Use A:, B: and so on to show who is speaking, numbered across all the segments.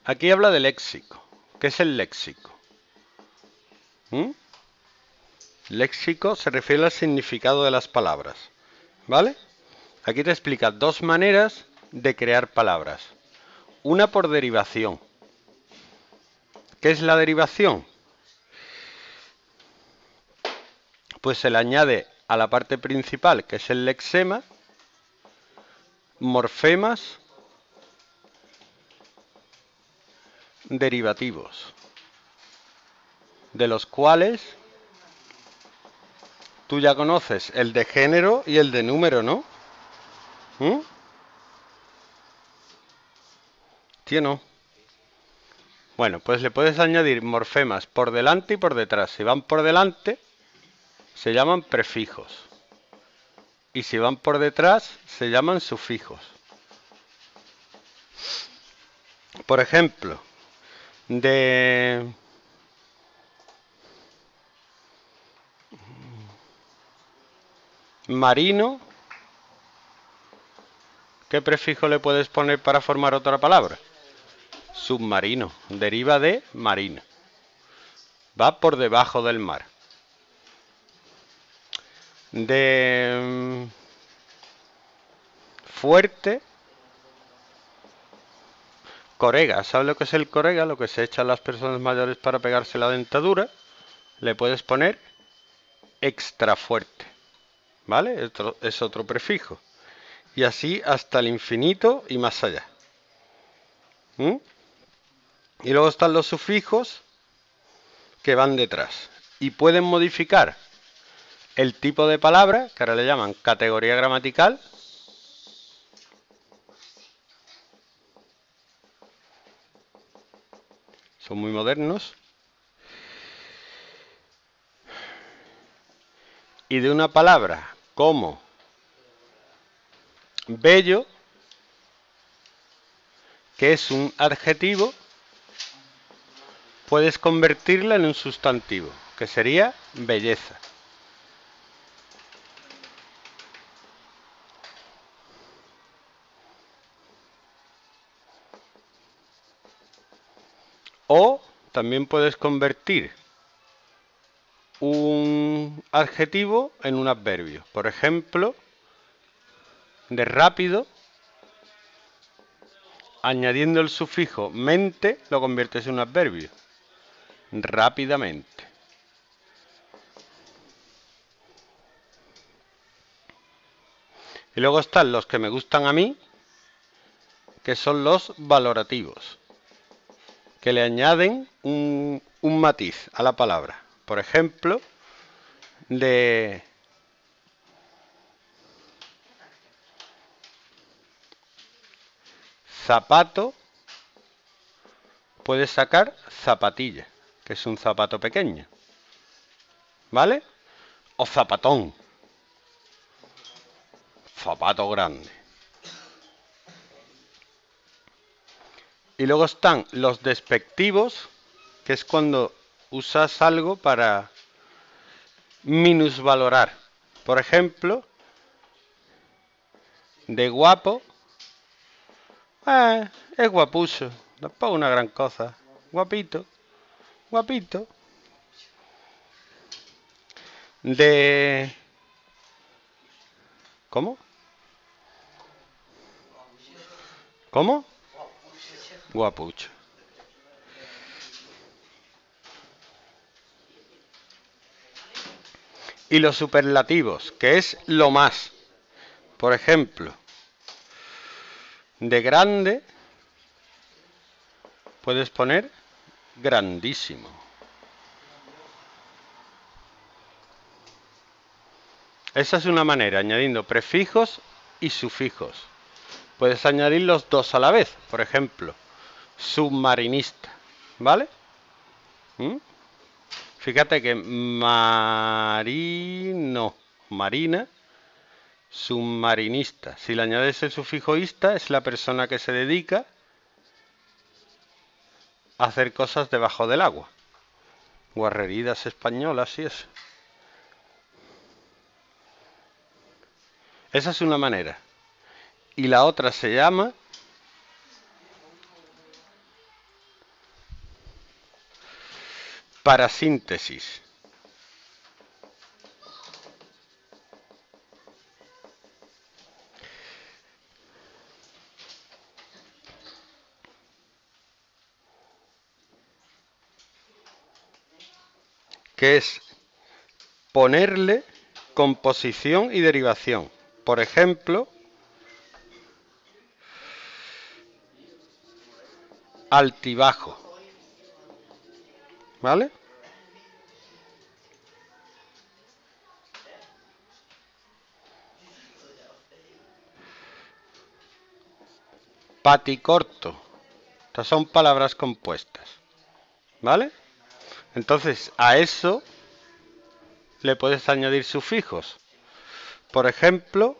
A: Aquí habla de léxico. ¿Qué es el léxico? Léxico se refiere al significado de las palabras, ¿vale? Aquí te explica dos maneras de crear palabras. Una por derivación. ¿Qué es la derivación? Pues se le añade a la parte principal, que es el lexema, morfemas derivativos, de los cuales tú ya conoces el de género y el de número, ¿no? ¿Sí o no? Bueno, pues le puedes añadir morfemas por delante y por detrás. Si van por delante, se llaman prefijos. Y si van por detrás, se llaman sufijos. Por ejemplo, de marino, ¿qué prefijo le puedes poner para formar otra palabra? Submarino, deriva de marino. Va por debajo del mar. De fuerte, corega. ¿Sabes lo que es el corega? Lo que se echa a las personas mayores para pegarse la dentadura. Le puedes poner extra fuerte. ¿Vale? Es otro prefijo. Y así hasta el infinito y más allá. Y luego están los sufijos que van detrás. Y pueden modificar el tipo de palabra, que ahora le llaman categoría gramatical. Son muy modernos. Y de una palabra como bello, que es un adjetivo, puedes convertirla en un sustantivo, que sería belleza. O también puedes convertir un adjetivo en un adverbio. Por ejemplo, de rápido, añadiendo el sufijo mente, lo conviertes en un adverbio. Rápidamente. Y luego están los que me gustan a mí, que son los valorativos, que le añaden un matiz a la palabra. Por ejemplo, de zapato puedes sacar zapatilla, que es un zapato pequeño, ¿vale? O zapatón, zapato grande. Y luego están los despectivos, que es cuando usas algo para minusvalorar. Por ejemplo, de guapo, es guapucho, tampoco una gran cosa. Guapito, guapito. De... ¿Cómo? ¿Cómo? Guapucho. Y los superlativos, que es lo más. Por ejemplo, de grande puedes poner grandísimo. Esa es una manera, añadiendo prefijos y sufijos. Puedes añadir los dos a la vez. Por ejemplo, submarinista. ¿Vale? Fíjate que marino, marina, submarinista. Si le añades el sufijo ista, es la persona que se dedica a hacer cosas debajo del agua. Guarreridas españolas y eso. Esa es una manera. Y la otra se llama parasíntesis. Que es ponerle composición y derivación. Por ejemplo, altibajo. ¿Vale? Paticorto. Estas son palabras compuestas. ¿Vale? Entonces, a eso le puedes añadir sufijos. Por ejemplo,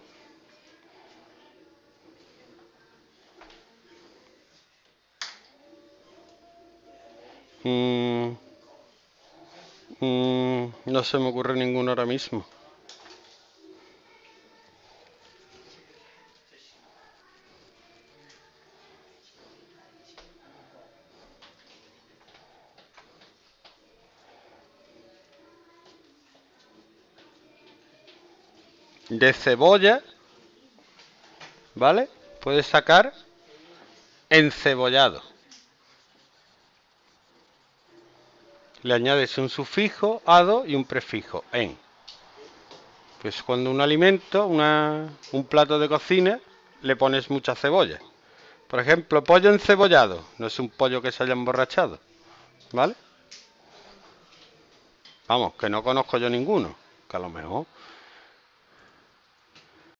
A: no se me ocurre ninguno ahora mismo. De cebolla, ¿vale? Puedes sacar encebollado. Le añades un sufijo, ado, y un prefijo, en. Pues cuando un alimento, un plato de cocina, le pones mucha cebolla. Por ejemplo, pollo encebollado. No es un pollo que se haya emborrachado. ¿Vale? Vamos, que no conozco yo ninguno. Que a lo mejor